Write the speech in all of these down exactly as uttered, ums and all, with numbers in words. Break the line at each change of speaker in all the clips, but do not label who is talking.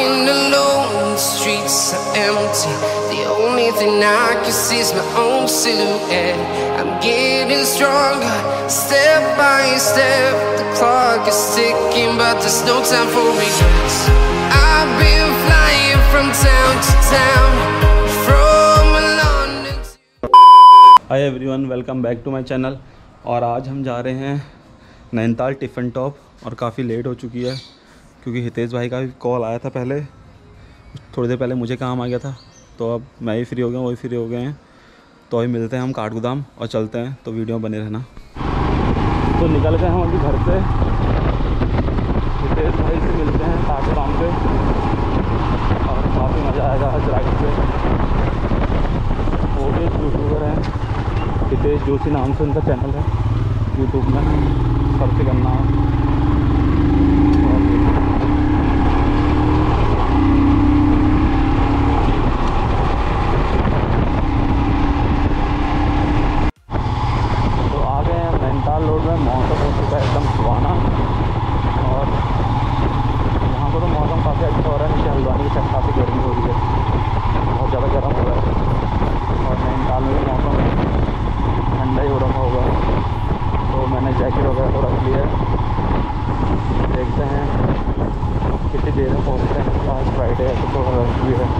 walking alone, the streets are empty. The only thing I can see is my own silhouette. I'm getting stronger, step by step. The clock is ticking, but there's no time for regrets. I've been flying from town to town, from London to...
hi everyone, welcome back to my channel. और आज हम जा रहे हैं Nainital tiffin top और काफ़ी late हो चुकी है क्योंकि हितेश भाई का भी कॉल आया था पहले, थोड़ी देर पहले मुझे काम आ गया था, तो अब मैं ही फ्री हो गया, वही फ्री हो गए हैं। तो अभी मिलते हैं हम काठगोदाम और चलते हैं, तो वीडियो में बने रहना। तो निकल गए हम अभी घर से, हितेश भाई से मिलते हैं काठगोदाम पे और काफ़ी मज़ा आएगा आज राइड पे। वो भी यूट्यूबर हैं, हितेश जोशी नाम से उनका चैनल है यूट्यूब में, सर्च करना है। तो आ गए हैं नैनीताल रोड में। मौसम हो चुका है एकदम सुहाना और यहाँ पर तो मौसम काफ़ी अच्छा हो रहा है। नीचे हल्द्वानी की साइड काफ़ी गर्मी हो रही है, बहुत ज़्यादा गर्म हो रहा है और नैनीताल में भी मौसम ठंडा ही हो रहा होगा। तो मैंने जैकेट वगैरह तो रख लिया है, देखते हैं कितनी देर में पहुँचते हैं। आज फ्राइडे है तो थोड़ा रश भी है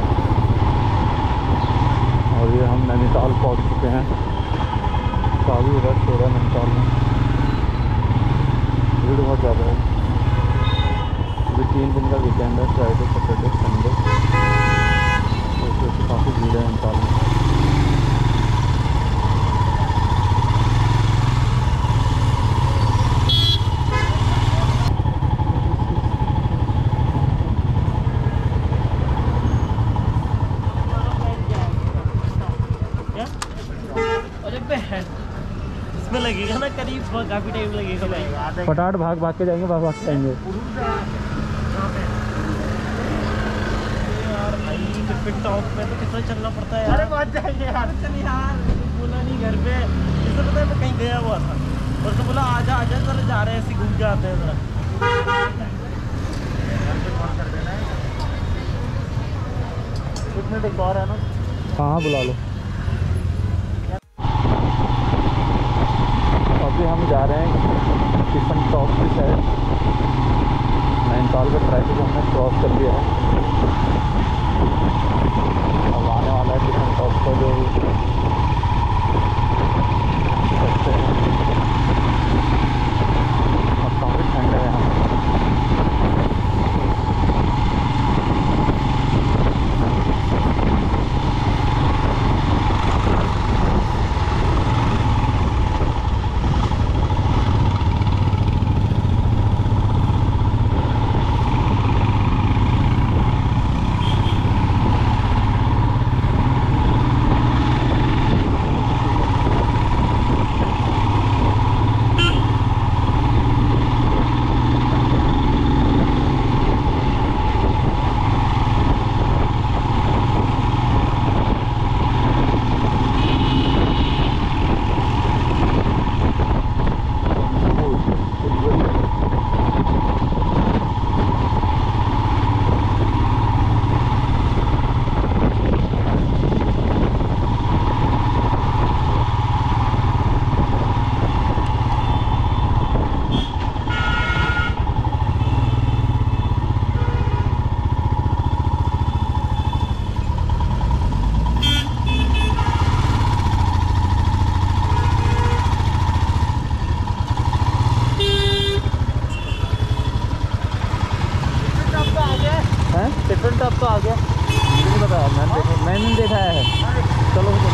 और ये हम नैनीताल पहुँच चुके हैं। काफ़ी रश हो रहा है नैनीताल में, भीड़ बहुत ज़्यादा है। अभी तीन दिन का वीकेंड है, फ्राइडे सैटरडे संडे, तो इसलिए काफ़ी भीड़ है नैनीताल में।
इसमें लगेगा ना करीब काफी टाइम लगेगा भाई।
फटाफट भाग भाग के जाएंगे, भाग भाग के आएंगे।
यार भाई टिफ़िन टॉप में तो कितना चलना पड़ता है यार। अरे बात जाएंगे यार, चल यार बोला नहीं घर पे, इससे पता है मैं कहीं गया हुआ था और तो बोला आजा आजा जरा जा रहे हैं, ऐसे घूम के आते हैं जरा। कितने तक बाहर है ना?
हाँ बुला लो। अभी हम जा रहे हैं टिफ़िन टॉप की साइड। नैनीताल का ट्रैफिक हमने क्रॉस कर लिया है, अब आने वाला है टिफ़िन टॉप पर जो सकते हैं। और काफ़ी ठंड है यहाँ। टिफ़िन टॉप तो आ गया, मुझे नहीं पता, मैंने देखा मैंने नहीं देखा है। चलो चलो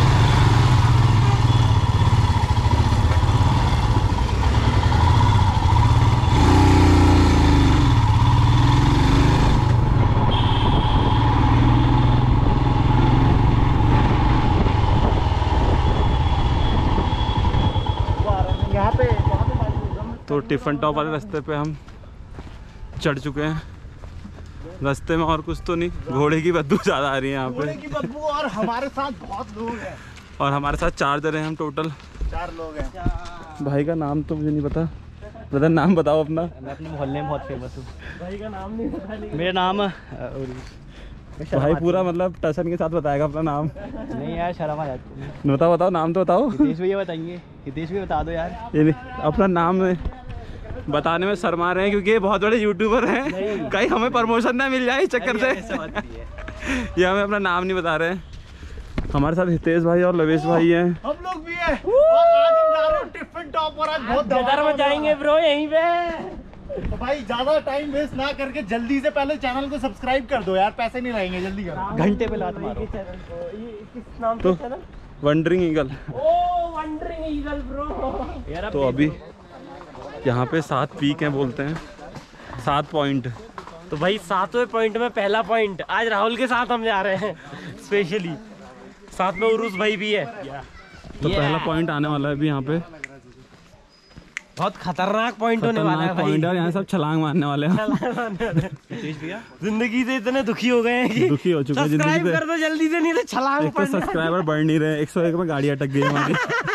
यहाँ पे यहाँ पे तो टिफ़िन टॉप वाले रास्ते पे हम चढ़ चुके हैं। रास्ते में और कुछ तो नहीं, घोड़े की बदबू ज़्यादा आ रही है यहाँ पे, घोड़े की बदबू। और हमारे साथ बहुत लोग हैं, और हमारे साथ चार जने हैं हम, टोटल चार लोग हैं। भाई का नाम तो मुझे नहीं पता, ब्रदर नाम बताओ अपना।
मैं अपने मोहल्ले में बहुत फेमस हूँ। भाई का नाम नहीं पता। मेरा नाम
भाई पूरा मतलब टशन के साथ बताएगा अपना नाम।
नहीं यार शर्म आ जाती है।
बताओ बताओ नाम तो बताओ।
हितेश भैया बताएंगे। हितेश भी बता दो यार।
ये अपना नाम बताने में शर्मा रहे हैं क्योंकि ये बहुत बड़े यूट्यूबर हैं, कहीं हमें प्रमोशन ना मिल जाए इस चक्कर से ये हमें अपना नाम नहीं बता रहे हैं। हमारे साथ हितेश भाई और लवेश भाई हैं।
हम लोग भी हैं और आज हम जा रहे हैं टिफिन टॉप और आज बहुत धमाका में जाएंगे ब्रो यहीं पे। तो भाई ज्यादा टाइम वेस्ट ना करके जल्दी से पहले चैनल को सब्सक्राइब कर दो यार, पैसे नहीं लगेंगे, जल्दी करो। घंटे पे लात मारो। किस नाम
तो वंडरिंग ईगल।
ओ वंडरिंग ईगल ब्रो।
तो अभी यहाँ पे सात पीक हैं बोलते हैं, सात पॉइंट।
तो भाई सातवें पॉइंट में पहला पॉइंट आज राहुल के साथ हम जा रहे हैं स्पेशली, साथ में उरुस भाई भी है।
तो पहला पॉइंट आने वाला है अभी यहाँ पे,
बहुत खतरनाक पॉइंट होने वाला है
पॉइंट है। यहाँ सब छलांग मारने वाले हैं।
जिंदगी से इतने दुखी हो गए हैं कि
दुखी हो चुके हैं जिंदगी से।
कर दो जल्दी से, नहीं तो छलांग
तो सब्सक्राइबर बढ़ नहीं रहे, एक सौ एक में गाड़ी अटक गई हमारी।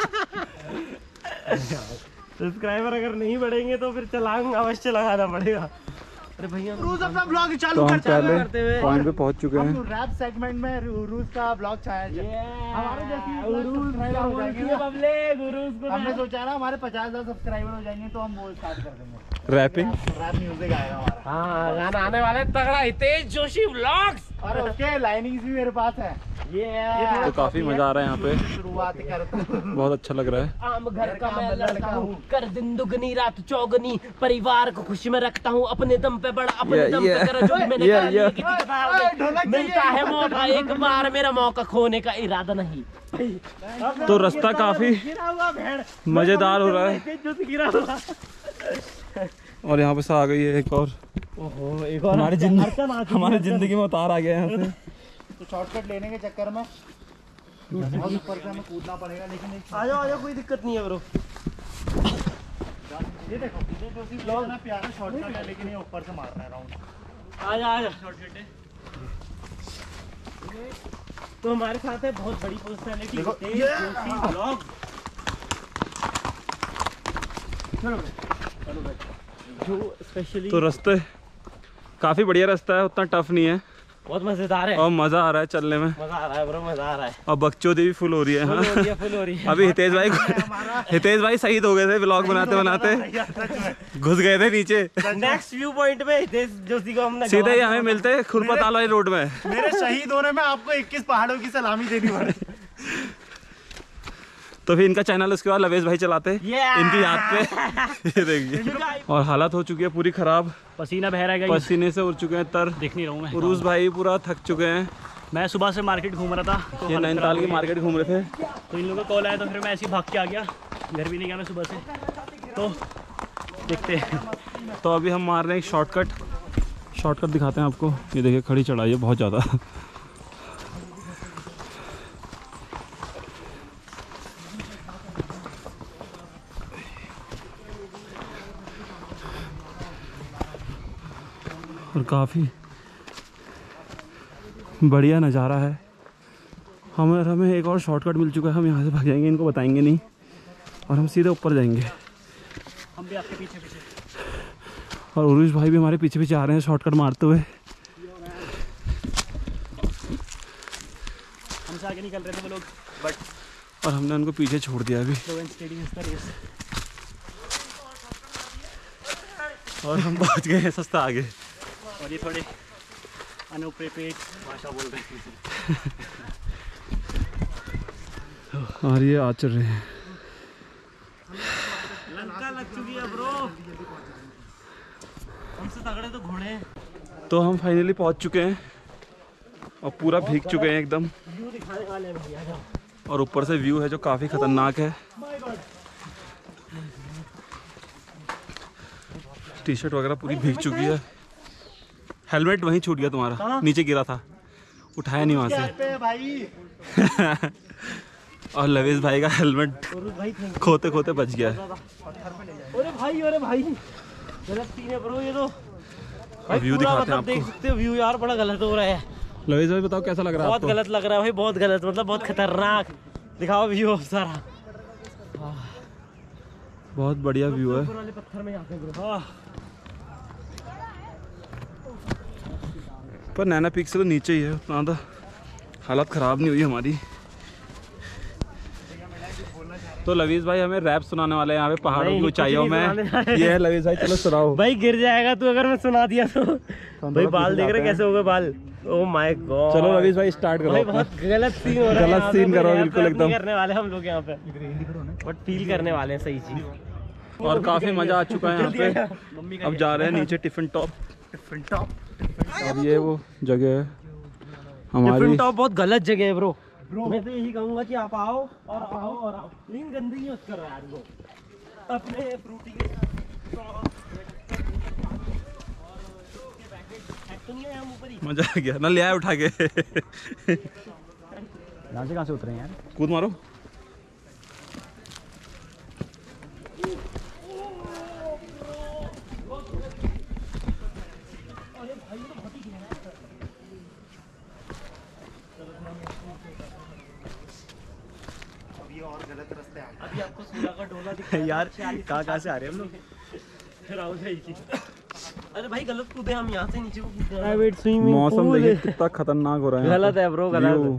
सब्सक्राइबर अगर नहीं बढ़ेंगे तो फिर छलांग अवश्य लगाना पड़ेगा। अरे भैया रोज अपना ब्लॉग चालू
तो हम
करते
पहले पॉइंट पे पहुंच चुके हैं।
रैप सेगमेंट में उरुस का ब्लॉग छाया हमारे जैसी। हमने सोचा ना हमारे पचास हजार सब्सक्राइबर हो जाएंगे तो हम वो स्टार्ट कर देंगे
रैपिंग,
रैप म्यूजिक आएगा हमारा। हाँ गाना आने वाला है तगड़ा, हितेश जोशी व्लॉग्स, और उसके लाइनिंग्स भी मेरे पास है। ये
तो काफी मजा आ रहा है यहाँ पे,
शुरुआत करता हूँ।
बहुत अच्छा लग रहा है।
आम घर का मैं लड़का हूँ, कर दिन दुगनी रात चौगनी, परिवार को खुशी में रखता हूँ, अपने दम पे बड़ा अपने दम पे करा जो मैंने
yeah,
कहा,
yeah.
किसी के साथ मिलता है मौका, एक बार मेरा मौका खोने का इरादा नहीं।
तो रास्ता काफी मजेदार हो रहा है और यहाँ पे से आ गई है एक और,
ओहो एक और
हमारी जिंदगी हमारी जिंदगी में उतार आ गया यहाँ से।
तो शॉर्टकट लेने के चक्कर में बहुत ऊपर से हमें कूदना पड़ेगा, लेकिन आ जाओ आ जाओ कोई दिक्कत नहीं है ब्रो। ये देखो ये जो सी ब्लॉग ना प्यारा शॉर्टकट है, लेकिन ये ऊपर से मार रहा है राउंड। आ जा आ जा शॉर्टकट है। तो हमारे साथ है बहुत बड़ी पर्सनालिटी जोशी ब्लॉग। जो स्पेशली
तो रास्ते काफी बढ़िया रास्ता है, उतना टफ नहीं है,
बहुत मजेदार है
और मजा आ रहा है चलने में।
मजा आ रहा है ब्रो, मजा आ रहा है।
और बकचोदी भी फुल हो रही है।
फुल हो रही है, फुल हो रही है।
अभी हितेश भाई हितेश भाई शहीद हो गए थे ब्लॉग बनाते बनाते, घुस गए थे नीचे।
नेक्स्ट व्यू पॉइंट में हितेश जोशी को हमने
सीधे ही हमें मिलते खुरपताल वाली रोड में।
मेरे शहीद होने में आपको इक्कीस पहाड़ों की सलामी देनी पड़ी।
तो फिर इनका चैनल उसके बाद लवेश भाई चलाते इनकी याद पे। ये देखिए, और हालत हो चुकी है पूरी खराब,
पसीना बह रहा है,
पसीने से उड़ चुके हैं तर।
देख नहीं रहा हूँ मैं।
उरुस भाई पूरा थक चुके हैं।
मैं सुबह से मार्केट घूम रहा था, तो
ये नैनीताल की मार्केट घूम रहे थे,
तो इन लोगों का कॉल आया तो फिर मैं ऐसे ही भाग के आ गया, घर भी नहीं गया मैं सुबह से। तो देखते हैं।
तो अभी हम मार रहे हैं एक शॉर्टकट, शॉर्टकट दिखाते हैं आपको। ये देखिए खड़ी चढ़ाई है बहुत ज़्यादा। और काफ़ी बढ़िया नज़ारा है। हमें हमें एक और शॉर्टकट मिल चुका है, हम यहाँ से भाग जाएंगे, इनको बताएंगे नहीं, और हम सीधे ऊपर जाएंगे।
हम भी आपके पीछे पीछे,
और उरुष भाई भी हमारे पीछे पीछे आ रहे हैं शॉर्टकट मारते हुए।
हमसे आगे निकल रहे थे वो लोग, बट
और हमने उनको पीछे छोड़ दिया अभी। और हम पहुँच गए हैं सस्ता आगे।
और ये थोड़े अनौपचारिक भाषा बोल रहे हैं।
और ये आ चल रहे हैं।
लंका लग चुकी है ब्रो, हमसे तगड़े तो घोड़े हैं।
तो हम फाइनली पहुंच चुके हैं और पूरा भीग चुके हैं एकदम।
व्यू दिखाने वाले हैं भैया, जाओ।
और ऊपर से व्यू है जो काफ़ी खतरनाक है। टी शर्ट वगैरह पूरी भीग चुकी है। हेलमेट वहीं छूट गया तुम्हारा, नीचे गिरा था, उठाया नहीं वहाँ से।
भाई
और लवेश भाई का हेलमेट खोते खोते बच गया।
अरे भाई अरे भाई गलत सीन है ब्रो ये तो।
व्यू दिखाते हैं आपको,
देख सकते हो व्यू यार, बड़ा गलत हो रहा है।
लवेश भाई बताओ कैसा लग रहा है?
बहुत गलत लग रहा है भाई, बहुत गलत, मतलब बहुत खतरनाक। दिखाओ व्यू सारा।
बहुत बढ़िया व्यू है।
पत्थर में जाते हैं।
पर नैना पीक से तो नीचे ही है, उतना तो हालत ख़राब नहीं हुई हमारी। तो लवीज भाई हमें रैप सुनाने वाले हैं यहाँ पे पहाड़ों की ऊंचाइयों में। ये है लवीज भाई, चलो सुनाओ।
भाई गिर जाएगा तू अगर मैं सुना दिया तो। भाई बाल देख रहे कैसे हो गए बाल। Oh my god.
चलो लवीज भाई स्टार्ट करो।
भाई बहुत गलत सीन हो रहा है।
गलत सीन करो बिल्कुल एकदम।
करने वाले हम लोग यहाँ पे बट फील करने वाले हैं सही चीज।
और काफी मजा आ चुका है यहाँ पे। अब जा रहे हैं नीचे टिफिन टॉप।
टिफिन टॉप
अब ये वो जगह है हमारी।
टिफिन टॉप बहुत गलत जगह है ब्रो। मैं तो यही कहूंगा कि आप आओ और आओ और आओ, लेकिन गंदगी मत करो यार। वो अपने फ्रूटी के
मजा आ गया ना, ले आया उठा के।
यहाँ से कहाँ से उतरे यार?
कूद मारो।
अभी और गलत रास्ते आ गए।
अभी आपको सूला का डोला दिखा
यार कहाँ कहाँ से आ रहे हैं हम लोग?
राहुल भाई की। अरे भाई गलत कूदे हम यहाँ से नीचे को कूदे। प्राइवेट स्विमिंग
मौसम देखिए कितना खतरनाक हो रहा है।
गलत है ब्रो, गलत है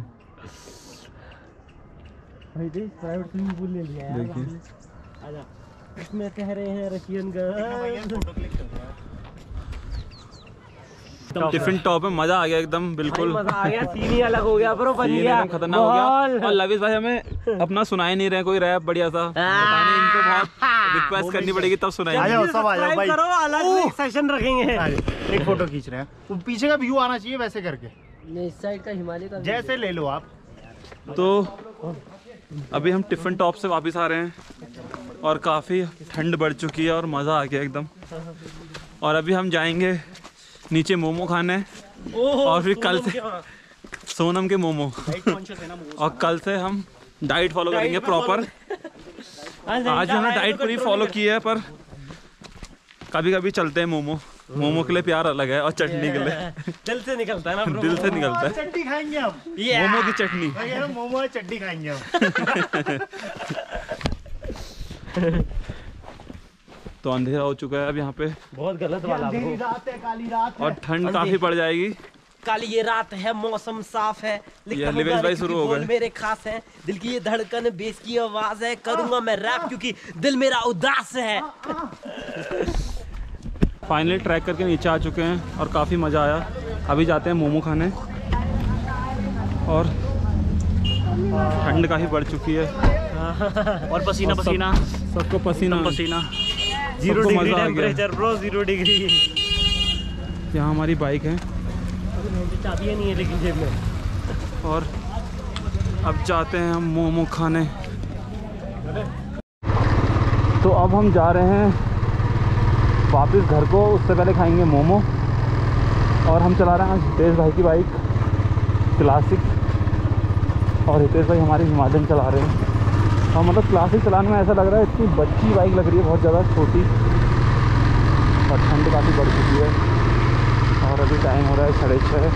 भाई। देख प्राइवेट स्विमिंग पूल ले लिया यार।
देखिए
आजा, इसमें कह रहे हैं रशियन गर्ल।
फोटो क्लिक कर रहा है।
टिफिन टॉप में मजा आ गया एकदम बिल्कुल।
मजा आ गया, सीन ही अलग हो गया ब्रो। बन
सीन
गया
एकदम खतरनाक हो गया। और लवीज भाई हमें अपना सुनाई नहीं रहे कोई रैप बढ़िया सा। पता नहीं, इनको बहुत रिक्वेस्ट करनी पड़ेगी तब
आ
सुनाएंगे।
जाओ सब आ जाओ भाई।
करो, अलग एक सेशन रखेंगे।
एक फोटो खींच रहे हैं। वो पीछे का व्यू आना चाहिए वैसे करके।
नहीं इस साइड का हिमालय का
जैसे ले लो आप।
तो अभी हम टिफिन टॉप से वापस आ रहे हैं और काफ़ी ठंड बढ़ चुकी है और मज़ा आ गया एकदम। और अभी हम जाएंगे नीचे मोमो खाने और फिर कल से सोनम के मोमो। और कल से हम डाइट फॉलो करेंगे प्रॉपर। आज हमने डाइट पूरी फॉलो की है, पर कभी कभी चलते हैं मोमो। मोमो के लिए प्यार अलग है और चटनी के लिए
दिल से निकलता है ना ब्रो।
दिल से निकलता है।
चटनी खाएंगे हम।
मोमो की चटनी।
मोमो और चटनी खाएंगे हम।
तो अंधेरा हो चुका है अब यहाँ पे।
बहुत गलत वाला ब्रो।
रात है, काली रात है।
और ठंड काफी बढ़ जाएगी।
काली ये रात है, मौसम साफ है,
ये लिवेश भाई शुरू हो गए।
मेरे खास है, दिल की ये धड़कन बेस की आवाज है, करूंगा मैं रैप क्योंकि दिल मेरा उदास है।
फाइनली ट्रैक करके नीचे आ चुके हैं और काफ़ी मज़ा आया। अभी जाते हैं मोमो खाने और ठंड काफ़ी बढ़ चुकी है
और पसीना
और सब,
पसीना
सबको पसीना पसीना
जीरो
सबको
डिग्री
मज़ा आ गया।
Temperature bro, zero degree.
यहाँ हमारी बाइक है
चाबियाँ नहीं है लेकिन जेब में।
और अब जाते हैं हम मोमो खाने। तो अब हम जा रहे हैं वापस घर को, उससे पहले खाएंगे मोमो। और हम चला रहे हैं हितेश भाई की बाइक क्लासिक, और हितेश भाई हमारी हिमालयन चला रहे हैं। और मतलब क्लासिक चलाने में ऐसा लग रहा है इतनी बच्ची बाइक लग रही है, बहुत ज़्यादा छोटी। और ठंड काफ़ी बढ़ चुकी है और अभी टाइम हो रहा है साढ़े छः।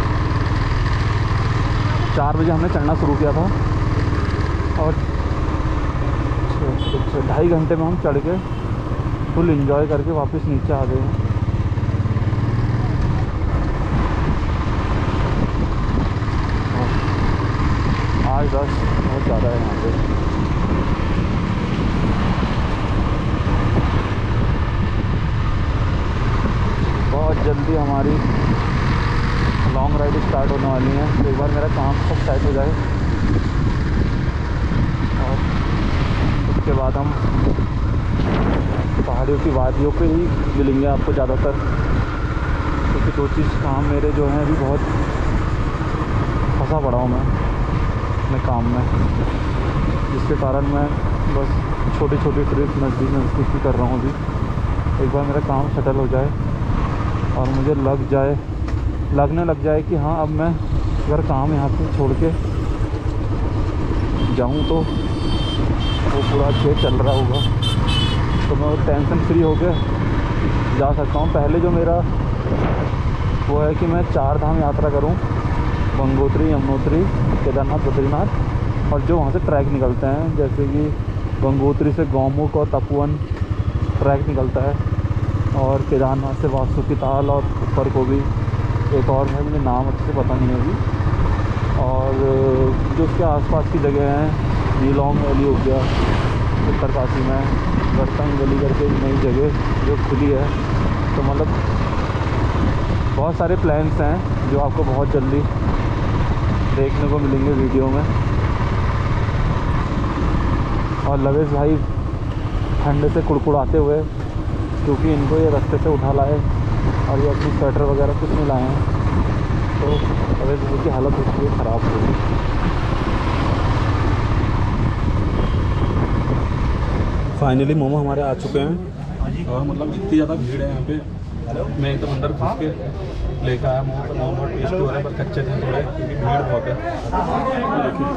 चार बजे हमने चढ़ना शुरू किया था और ढाई घंटे में हम चढ़ के फुल एंजॉय करके वापस नीचे आ गए हैं। आज दस बहुत ज़्यादा है यहाँ पे। बहुत जल्दी हमारी लॉन्ग राइड स्टार्ट होने वाली है। तो एक बार मेरा काम सब सेट हो जाए और उसके बाद हम पहाड़ियों की वादियों पे ही मिलेंगे आपको ज़्यादातर, क्योंकि दो चीज़ काम मेरे जो हैं अभी बहुत फंसा पड़ा हूँ मैं अपने काम में, जिसके कारण मैं बस छोटी छोटी ट्रिप नज़दीक नज़दीक ही कर रहा हूँ अभी। एक बार मेरा काम सेटल हो जाए और मुझे लग जाए लगने लग जाए कि हाँ अब मैं अगर काम यहाँ से छोड़ के जाऊँ तो वो पूरा अच्छे चल रहा होगा, तो मैं टेंशन फ्री होकर जा सकता हूँ। पहले जो मेरा वो है कि मैं चार धाम यात्रा करूँ, गंगोत्री, यमुनोत्री, केदारनाथ, बद्रीनाथ, और जो वहाँ से ट्रैक निकलते हैं जैसे कि गंगोत्री से गौमुख और तपोवन ट्रैक निकलता है। और केदारनाथ से वासुकी ताल और ऊपर को भी एक और है, मुझे नाम अच्छे से पता नहीं है अभी। और जो उसके आसपास की जगह हैं, नीलोंग वैली हो गया उत्तरकाशी में, रस्तांग वैली करके नई जगह जो खुली है। तो मतलब बहुत सारे प्लान्स हैं जो आपको बहुत जल्दी देखने को मिलेंगे वीडियो में। और लवेश भाई ठंड से कुड़कुड़ाते हुए, क्योंकि इनको ये रास्ते से उठा लाए और ये अपनी स्वेटर वगैरह कुछ नहीं लाए हैं, तो लवेश भाई की हालत उसकी ख़राब हो गई। फाइनली मोमो हमारे आ चुके हैं और मतलब इतनी ज़्यादा भीड़ है यहाँ पे, मैं एकदम अंदर घुस के लेकर आया मोमो। मोमो टेस्टी हो रहे हैं पर कच्चे थे थोड़े, क्योंकि भीड़ बहुत है।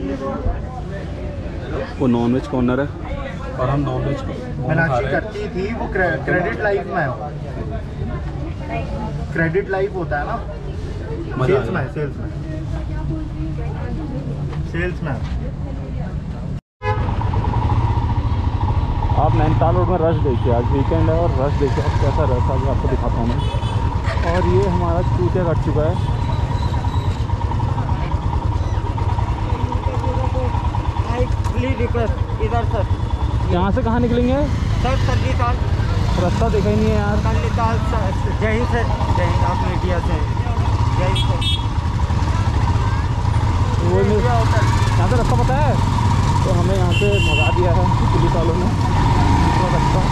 वो नॉन वेज कॉर्नर है और हम नॉन वेज
मीनाक्षी करती थी वो क्रेडिट लाइफ में हो, क्रेडिट लाइफ होता है ना, सेल्स में सेल्स में सेल्स में
आप नैनीताल रोड में रश देखिए, आज वीकेंड है और रश देखिए अब कैसा रश आज आपको दिखाता हूँ मैं। और ये हमारा चूतिया कट चुका है।
इधर सर,
यहाँ से कहाँ निकलेंगे
सर सल्लीताल,
रास्ता देखा ही नहीं है यार।
सल्लीताल जय हिंद सर, जय हिंद, आप मीडिया से जय हिंद सर।
वो यहाँ से रास्ता पता है, तो हमें यहाँ से भगा दिया है पुलिस वालों ने तो रास्ता।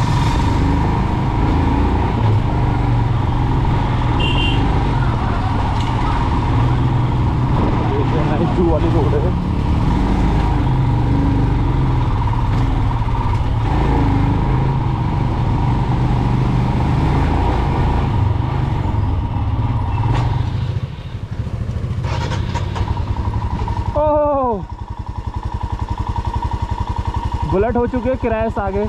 देखिए जू वाली रोड है। बुलेट हो चुके हैं किराए से आगे।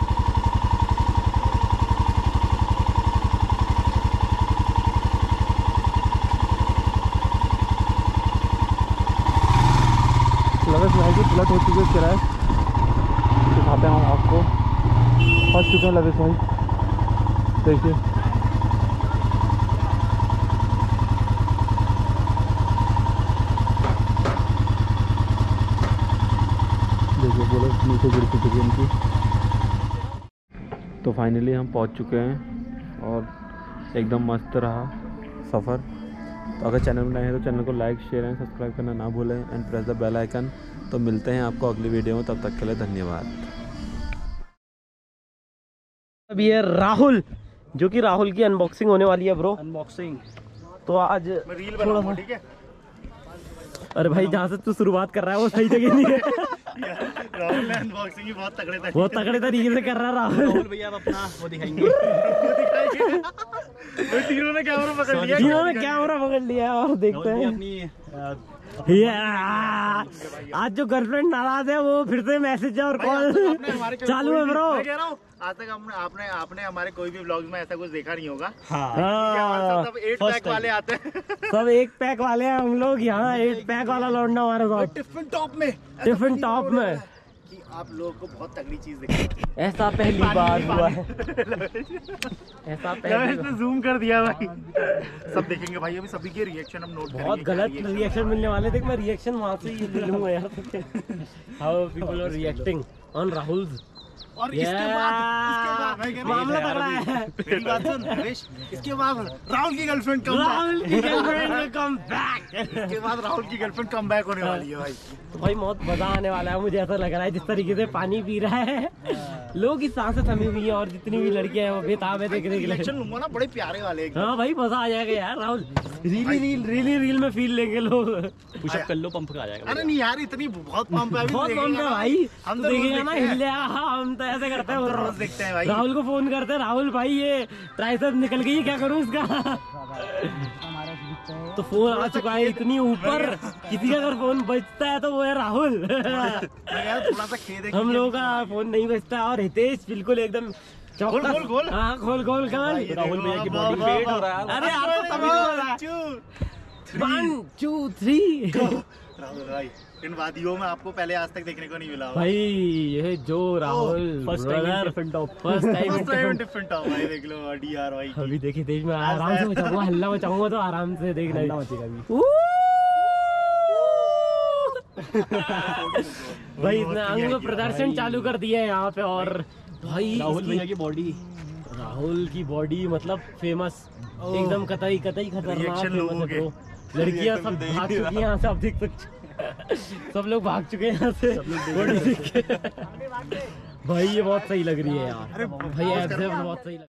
लवेश भाई की बुलेट हो चुके हैं किराए, दिखाते हैं आपको। फंस चुके हैं लवेश भाई, देखिए देखिए बुलेट नीचे गिर चुकी है इनकी। तो फाइनली हम पहुंच चुके हैं और एकदम मस्त रहा सफ़र। तो अगर चैनल में नए हैं तो चैनल को लाइक शेयर एंड सब्सक्राइब करना ना भूलें and press the bell icon. तो मिलते हैं आपको अगली वीडियो में, तब तक के लिए धन्यवाद।
अब ये राहुल, जो कि राहुल की अनबॉक्सिंग होने वाली है ब्रो।
अनबॉक्सिंग
तो आज
रील बनाऊंगा, ठीक है।
अरे भाई जहाँ से तू शुरुआत कर रहा है वो सही जगह नहीं है।
राहुल ने अनबॉक्सिंग ही बहुत तगड़े तरीके
बहुत तगड़े तरीके से कर रहा है राहुल।
राहुल भैया अपना वो दिखाएंगे। तीनों ने कैमरा पकड़ लिया,
तीनों ने कैमरा पकड़ लिया और देखते हैं
अपनी
आज जो गर्लफ्रेंड नाराज है वो फिर से मैसेज और कॉल चालू है ब्रो।
मैं कह रहा हूँ आज तक हमने आपने आपने हमारे कोई भी व्लॉग्स में ऐसा कुछ देखा नहीं होगा।
हाँ,
सब एट पैक वाले आते हैं।
सब एक पैक वाले हैं हम लोग यहाँ, एट पैक वाला लौटना हमारे साथ
टिफिन टॉप में,
टिफिन टॉप में
कि आप लोगों को बहुत तगड़ी चीज दिखी।
ऐसा पहली बार हुआ है, ऐसा पहली
बार जूम कर दिया भाई। सब देखेंगे भाई, अभी सभी के रिएक्शन हम नोट करेंगे।
बहुत गलत रिएक्शन मिलने वाले। देख मैं रिएक्शन वहाँ से ही ले लूँगा यार। How people are reacting on Rahul.
और इसके बाद इसके बाद मैं कह रहा हूं,
मामला तगड़ा है।
मेरी बात सुन हरीश, इसके बाद राहुल की गर्लफ्रेंड कम
राहुल की गर्लफ्रेंड विल कम बैक।
इसके बाद राहुल की गर्लफ्रेंड कम बैक होने वाली है भाई।
तो भाई बहुत मजा आने वाला है, मुझे ऐसा लग रहा है। जिस तरीके से पानी पी रहा है, लोग की सांसें थमी हुई हैं और जितनी भी लड़कियां हैं वो बेताब है देखने के लिए।
रिएक्शन लूंगा ना, बड़े प्यारे वाले एकदम।
हाँ भाई मजा आ जाएगा यार। Rahul really reel really reel में फील लेंगे लोग।
पुशअप कर लो, पंप का आ जाएगा। अरे नहीं यार, इतनी बहुत पंप है,
बहुत पंप है भाई। हम तो देखेंगे ना हिल जाएगा। हम तो ऐसे करते हैं,
रोज देखते हैं भाई।
राहुल को फोन करते हैं, राहुल भाई ये ट्राइसेप निकल गई, क्या करूं इसका। तो फोन आ चुका है इतनी ऊपर, किसी का अगर फोन बजता है तो वो है राहुल।
थोड़ा सा खेद है,
हम लोगों का फोन नहीं बजता। और हितेश बिल्कुल एकदम
खोल खोल खोल।
हाँ खोल खोल खोल।
राहुल भैया की बॉडी वेट हो रहा है।
अरे यार तो तभी हो रहा है। One two three.
राहुल भाई इन वादियों में आपको पहले आज तक देखने को नहीं मिला होगा।
भाई ये जो Rahul
first time different top
first time
first time different top भाई देख लो डी आर भाई
अभी देखिए देख मैं आराम से बचाऊंगा, हल्ला बचाऊंगा तो आराम से देख
हल्ला मचेगा अभी।
भाई इसने अंग प्रदर्शन चालू कर दिया है यहाँ पे। और भाई
राहुल भैया की बॉडी,
राहुल की बॉडी मतलब फेमस, एकदम कतई कतई खतरनाक
Reaction लोगों
फेमस है
के।
ब्रो। लड़कियां सब भाग चुकी हैं यहाँ से, आप देख सकते सब लोग भाग चुके हैं यहाँ से बॉडी देख के। भाई ये बहुत सही लग रही है यार, भाई एब्स बहुत सही लग